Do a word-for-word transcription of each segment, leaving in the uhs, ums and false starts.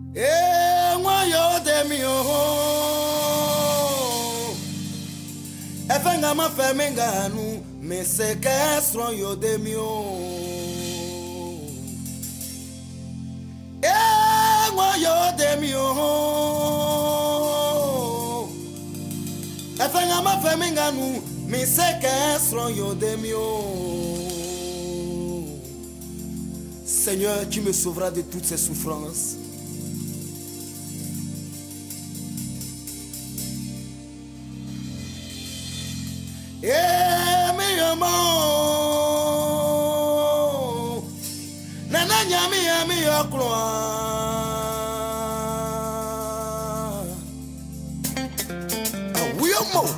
Eh, moi yo de mi oh. Efenga ma femenga nu me sequestro yo de mi oh. Eh, moi yo de mi oh. Efenga ma femenga nu me sequestro yo de mi oh. Seigneur, tu me sauveras de toutes ces souffrances. Eh, mi amor, nana nyami ami okloa. Ah oui amor.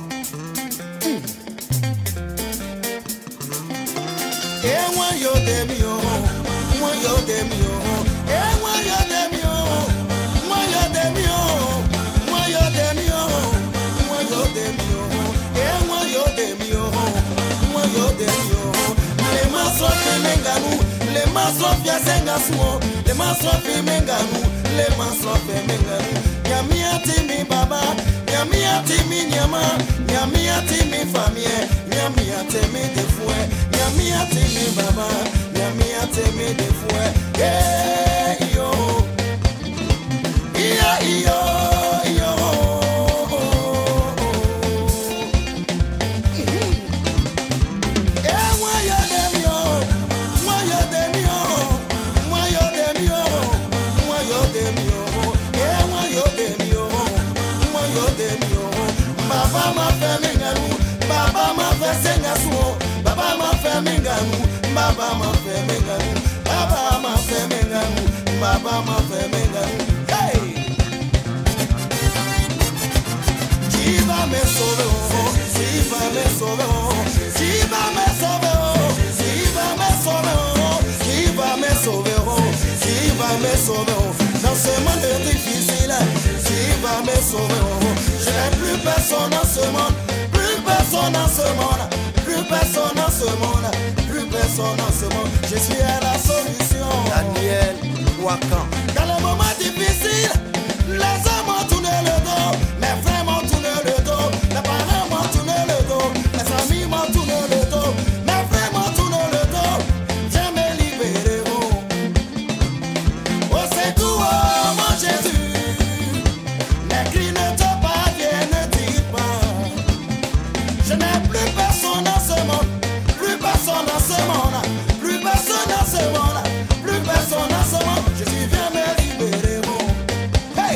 Eh, moi yo de mi oh, moi yo de mi oh. Eh, moi yo de mi oh, moi yo de mi oh, moi yo de mi oh, moi yo de mi oh. Yo de mi oh, moi yo de mi oh. Les masses femenganu, les masses fiasengasu, les masses femenganu, les masses femenganu. Nyami atimi baba, nyami atimi nyama, nyami atimi famille, nyami atimi de fouet, nyami atimi baba, nyami atimi de fouet. Yeah yo, yeah yo. Baba ma femenganu, baba ma fesengasu, baba ma femenganu, baba ma femenganu, baba ma femenganu, baba ma femenganu. Hey, qui va me sauver, qui va me sauver, qui va me sauver, qui va me sauver, qui va me sauver, qui va me sauver dans ce monde difficile, qui va me sauver. Je n'ai plus personne dans ce monde, plus personne dans ce monde, plus personne dans ce monde, plus personne dans ce monde. Je suis à la solution. Daniel Wakan. Dans les moments difficiles, les hommes m'ont tourné le dos, mes frères m'ont tourné le dos, mes parents m'ont tourné le dos, mes amis m'ont tourné le dos, mes frères m'ont tourné le dos. Viens me libérer, oh. Au secours, oh, mon Jésus. Je n'ai plus personne dans ce monde, plus personne dans ce monde, plus personne dans ce monde, plus personne dans ce monde. Je suis viens me libérer, bon. Hey!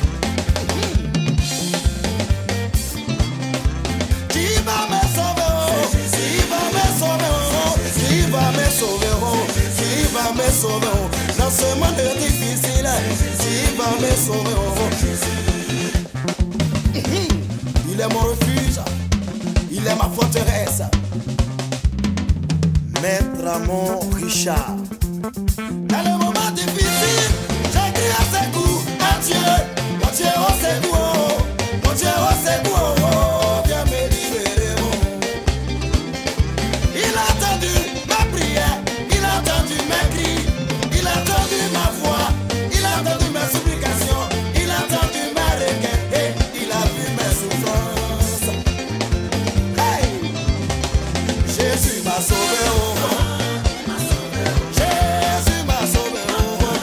Qui va me sauver, oh? Qui va me sauver, oh? Qui va me sauver, oh? Qui va me sauver, oh? Dans ce monde difficile, qui va me sauver, oh? Il est mon refuge. Il est ma forteresse. Maître Amon Richard. Dans les moments difficiles, j'ai crié à ses coups, à Dieu. Mon Dieu, au secours, mon Dieu, au secours, oh, viens me libérer, oh. Il a entendu ma prière, il a entendu mes cris, il a entendu ma voix, il a entendu mes supplications, il a entendu ma requête et il a vu mes souffrances. Jésus m'a sauvé, oh. Jésus m'a sauvé, oh.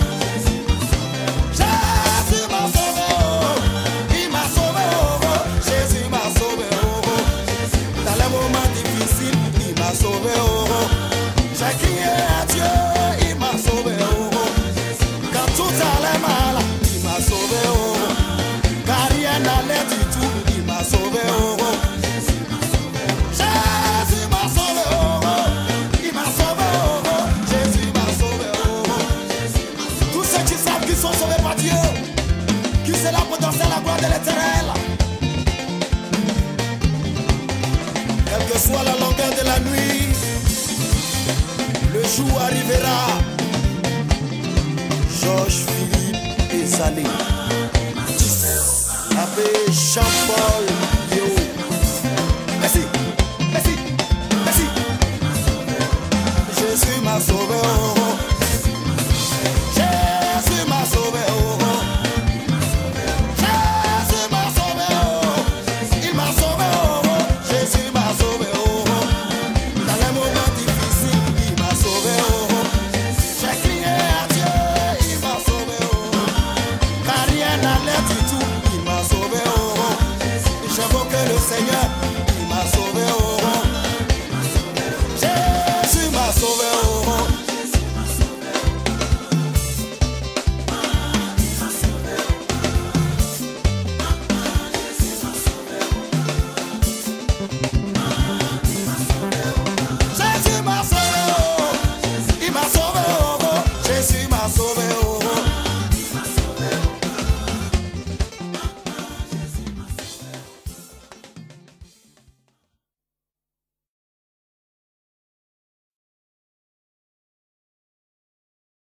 Jésus m'a sauvé, oh. Il m'a sauvé, oh. Jésus m'a sauvé, oh. Dans les moments difficiles, il m'a sauvé, oh. J'ai crié à Dieu, il m'a sauvé, oh. Quand tout allait mal, il m'a sauvé, oh. Quand rien n'allait du tout, il m'a sauvé, oh. Qui c'est là pour danser la gloire de l'Éternel? Quelle que soit la longueur de la nuit, le jour arrivera. Georges Philippe et Salé. Abbé Jean-Paul